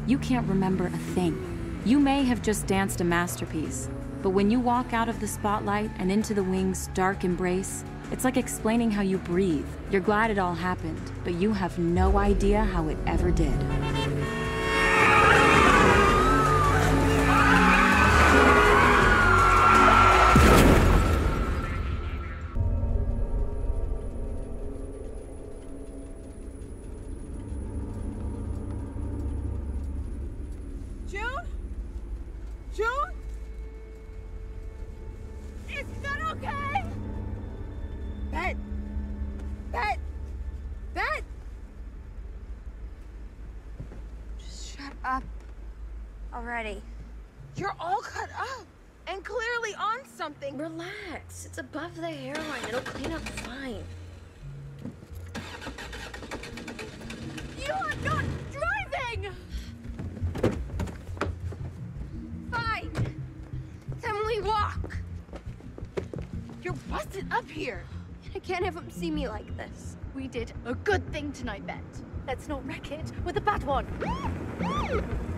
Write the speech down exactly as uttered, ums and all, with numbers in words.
you can't remember a thing. You may have just danced a masterpiece, but when you walk out of the spotlight and into the wings' dark embrace, it's like explaining how you breathe. You're glad it all happened, but you have no idea how it ever did. June? June? Is that okay? Bet. Bet. Bet. Just shut up already. You're all cut up and clearly on something. Relax. It's above the hairline. It'll clean up fine. You are not driving! Fine. Then we walk. You're busted up here. I can't have him see me like this. We did a good thing tonight, Bet. Let's not wreck it with a bad one.